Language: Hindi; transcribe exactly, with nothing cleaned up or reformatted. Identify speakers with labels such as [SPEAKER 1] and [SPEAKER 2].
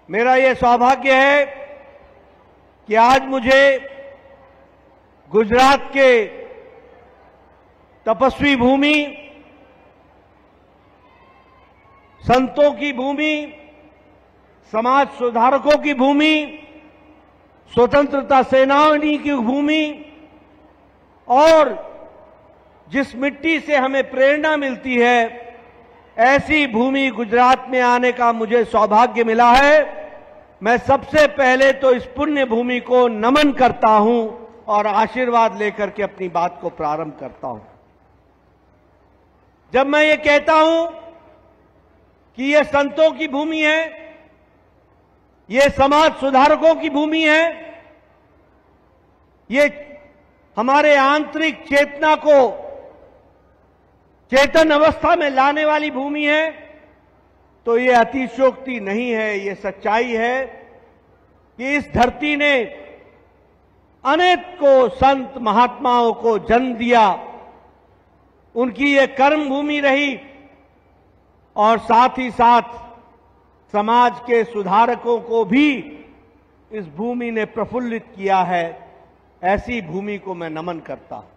[SPEAKER 1] मेरा ये सौभाग्य है कि आज मुझे गुजरात के तपस्वी भूमि, संतों की भूमि, समाज सुधारकों की भूमि, स्वतंत्रता सेनानी की भूमि और जिस मिट्टी से हमें प्रेरणा मिलती है, ऐसी भूमि गुजरात में आने का मुझे सौभाग्य मिला है। मैं सबसे पहले तो इस पुण्य भूमि को नमन करता हूं और आशीर्वाद लेकर के अपनी बात को प्रारंभ करता हूं। जब मैं ये कहता हूं कि ये संतों की भूमि है, ये समाज सुधारकों की भूमि है, ये हमारे आंतरिक चेतना को चेतन अवस्था में लाने वाली भूमि है, तो ये अतिशयोक्ति नहीं है, ये सच्चाई है कि इस धरती ने अनेक को संत महात्माओं को जन्म दिया, उनकी ये कर्म भूमि रही और साथ ही साथ समाज के सुधारकों को भी इस भूमि ने प्रफुल्लित किया है। ऐसी भूमि को मैं नमन करता हूं।